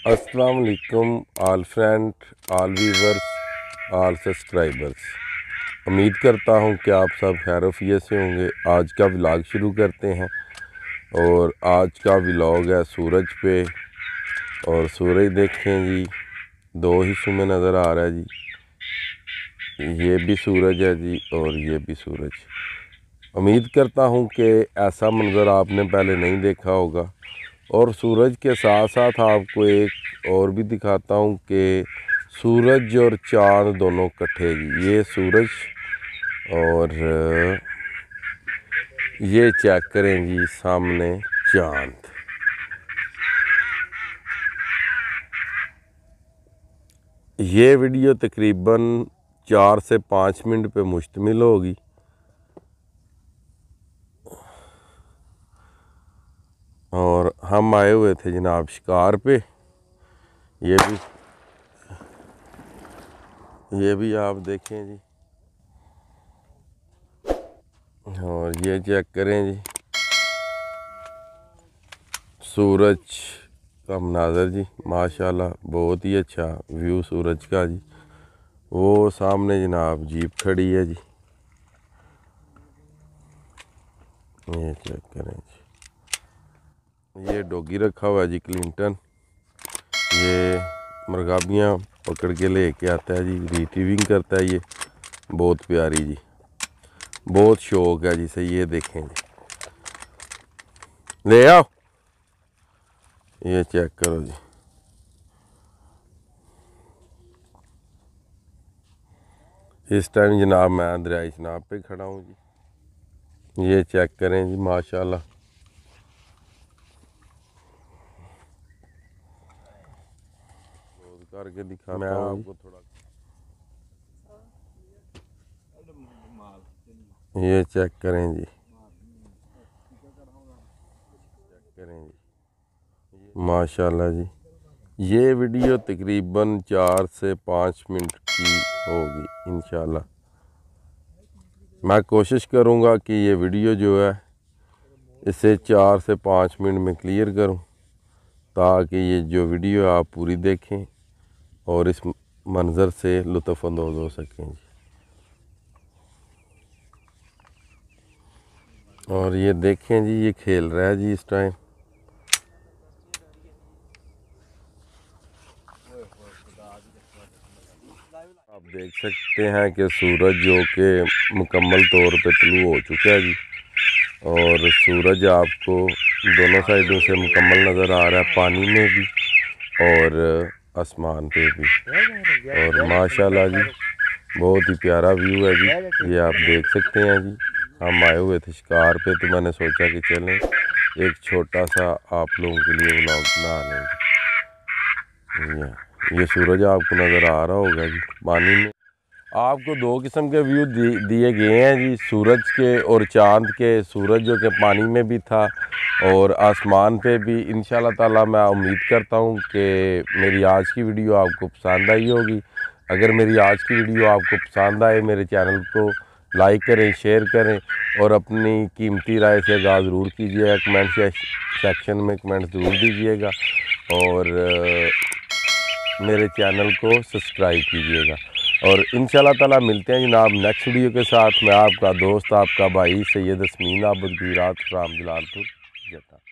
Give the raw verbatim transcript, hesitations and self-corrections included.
अस्सलाम वालेकुम all friend, all viewers, all subscribers. उम्मीद करता हूँ कि आप सब खैरियत से होंगे। आज का व्लॉग शुरू करते हैं और आज का व्लॉग है सूरज पे। और सूरज देखें जी, दो हिस्सों में नज़र आ रहा है जी। ये भी सूरज है जी और ये भी सूरज। उम्मीद करता हूँ कि ऐसा मंज़र आपने पहले नहीं देखा होगा। और सूरज के साथ साथ आपको एक और भी दिखाता हूँ कि सूरज और चाँद दोनों इकट्ठे जी। ये सूरज और ये चेक करें जी सामने चाँद। ये वीडियो तकरीबन चार से पाँच मिनट पे मुश्तमिल होगी। और हम आए हुए थे जनाब शिकार पे। ये भी ये भी आप देखें जी। और ये चेक करें जी सूरज का मनाज़र जी, माशाल्लाह बहुत ही अच्छा व्यू सूरज का जी। वो सामने जनाब जीप खड़ी है जी। ये चेक करें जी। ये डॉगी रखा हुआ है जी क्लिंटन। ये मरगाबियाँ पकड़ के ले के आता है जी, रिट्रीविंग करता है। ये बहुत प्यारी जी, बहुत शौक है जी से। ये देखें जी, ले आओ, ये चेक करो जी। इस टाइम जनाब मैं दरिया जनाब पे खड़ा हूँ जी। ये चेक करें जी माशाल्लाह। करके दिखा मैं आपको थोड़ा। ये चेक करें जी, चेक करें जी माशाल्लाह जी। ये वीडियो तकरीबन चार से पाँच मिनट की होगी इंशाल्लाह। मैं कोशिश करूँगा कि ये वीडियो जो है इसे चार से पाँच मिनट में क्लियर करूँ, ताकि ये जो वीडियो आप पूरी देखें और इस मंज़र से लुत्फ़ अंदोज़ हो सकें जी। और ये देखें जी, ये खेल रहा है जी इस टाइम। आप देख सकते हैं कि सूरज जो कि मुकम्मल तौर पे तुलू हो चुका है जी। और सूरज आपको दोनों साइडों से मुकम्मल नज़र आ रहा है, पानी में भी और आसमान पे भी। और माशाल्लाह जी बहुत ही प्यारा व्यू है जी। ये आप देख सकते हैं जी। हम आए हुए थे शिकार पे, तो मैंने सोचा कि चलें एक छोटा सा आप लोगों के लिए व्लॉग बना लेंगे। ये ये सूरज आपको नज़र आ रहा होगा जी पानी में। आपको दो किस्म के व्यू दिए गए हैं जी, सूरज के और चाँद के। सूरज जो कि पानी में भी था और आसमान पे भी। इंशाल्लाह ताला मैं उम्मीद करता हूँ कि मेरी आज की वीडियो आपको पसंद आई होगी। अगर मेरी आज की वीडियो आपको पसंद आए, मेरे चैनल को लाइक करें, शेयर करें और अपनी कीमती राय से आगाज़ ज़रूर कीजिएगा। कमेंट सेक्शन में कमेंट ज़रूर दीजिएगा और मेरे चैनल को सब्सक्राइब कीजिएगा। और इंशाल्लाह ताला मिलते हैं जनाब नेक्स्ट वीडियो के साथ। मैं आपका दोस्त, आपका भाई सैयद असमीन आबद गुजरात फ्राम जलालपुर जता।